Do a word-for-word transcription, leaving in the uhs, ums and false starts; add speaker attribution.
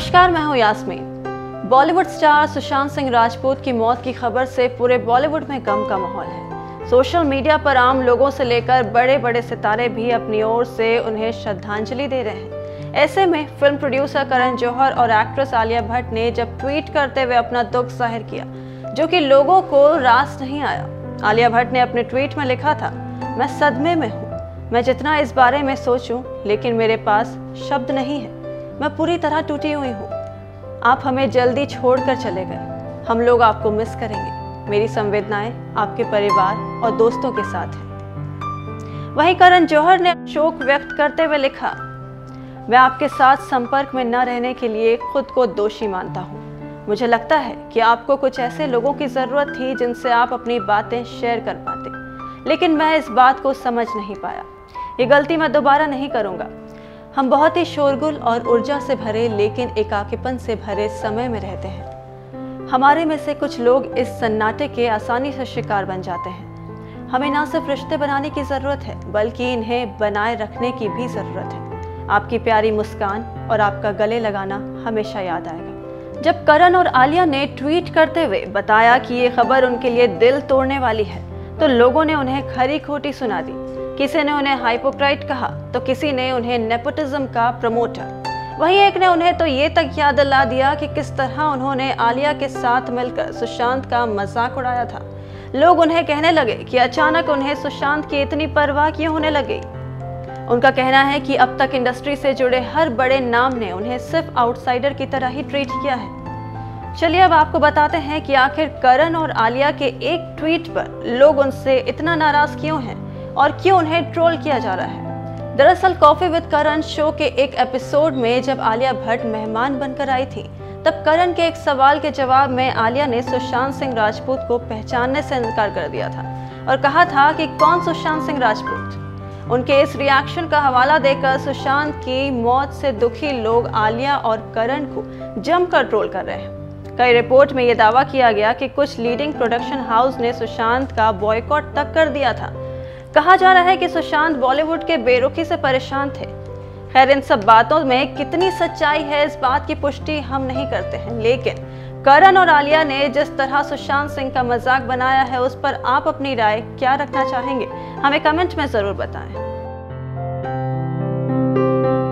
Speaker 1: नमस्कार, मैं हूं यास्मीन। बॉलीवुड स्टार सुशांत सिंह राजपूत की मौत की खबर से पूरे बॉलीवुड में गम का माहौल है। सोशल मीडिया पर आम लोगों से लेकर बड़े बड़े सितारे भी अपनी ओर से उन्हें श्रद्धांजलि दे रहे हैं। ऐसे में फिल्म प्रोड्यूसर करण जौहर और एक्ट्रेस आलिया भट्ट ने जब ट्वीट करते हुए अपना दुख जाहिर किया, जो कि लोगों को रास नहीं आया। आलिया भट्ट ने अपने ट्वीट में लिखा था, मैं सदमे में हूँ। मैं जितना इस बारे में सोचूं, लेकिन मेरे पास शब्द नहीं है। मैं पूरी तरह टूटी हुई हूँ। आप हमें जल्दी छोड़कर चले गए। हम लोग आपको मिस करेंगे। मेरी संवेदनाएं आपके परिवार और दोस्तों के साथ हैं। वहीं करण जौहर ने शोक व्यक्त करते हुए लिखा, मैं आपके साथ संपर्क में न रहने के लिए खुद को दोषी मानता हूँ। मुझे लगता है कि आपको कुछ ऐसे लोगों की जरूरत थी जिनसे आप अपनी बातें शेयर कर पाते, लेकिन मैं इस बात को समझ नहीं पाया। ये गलती मैं दोबारा नहीं करूँगा। हम बहुत ही शोरगुल और ऊर्जा से भरे लेकिन एकाकीपन से भरे समय में रहते हैं। हमारे में से कुछ लोग इस सन्नाटे के आसानी से शिकार बन जाते हैं। हमें ना सिर्फ रिश्ते बनाने की ज़रूरत है, बल्कि इन्हें बनाए रखने की भी ज़रूरत है। आपकी प्यारी मुस्कान और आपका गले लगाना हमेशा याद आएगा। जब करण और आलिया ने ट्वीट करते हुए बताया कि ये खबर उनके लिए दिल तोड़ने वाली है, तो लोगों ने उन्हें खरी खोटी सुना दी। किसी ने उन्हें हाइपोक्राइट कहा, तो किसी ने उन्हें नेपोटिज्म का प्रमोटर, वहीं एक ने उन्हें तो ये तक याद दिला दिया कि किस तरह उन्होंने आलिया के साथ मिलकर सुशांत का मजाक उड़ाया था। लोग उन्हें कहने लगे कि अचानक उन्हें सुशांत की इतनी परवाह क्यों होने लगी। उनका कहना है कि अब तक इंडस्ट्री से जुड़े हर बड़े नाम ने उन्हें सिर्फ आउटसाइडर की तरह ही ट्रीट किया है। चलिए अब आपको बताते हैं कि आखिर करण और आलिया के एक ट्वीट पर लोग उनसे इतना नाराज क्यों हैं और क्यों उन्हें ट्रोल किया जा रहा है। दरअसल कॉफी विद करण शो के एक एपिसोड में जब आलिया भट्ट मेहमान बनकर आई थी, तब करण के एक सवाल के जवाब में आलिया ने सुशांत सिंह राजपूत को पहचानने से इनकार कर दिया था और कहा था कि कौन सुशांत सिंह राजपूत। उनके इस रिएक्शन का हवाला देकर सुशांत की मौत से दुखी लोग आलिया और करण को जमकर ट्रोल कर रहे हैं। कई रिपोर्ट में यह दावा किया गया कि कुछ लीडिंग प्रोडक्शन हाउस ने सुशांत का बॉयकॉट तक कर दिया था। कहा जा रहा है कि सुशांत बॉलीवुड के बेरुखी से परेशान थे। खैर, इन सब बातों में कितनी सच्चाई है इस बात की पुष्टि हम नहीं करते हैं, लेकिन करण और आलिया ने जिस तरह सुशांत सिंह का मजाक बनाया है, उस पर आप अपनी राय क्या रखना चाहेंगे, हमें कमेंट में जरूर बताएं।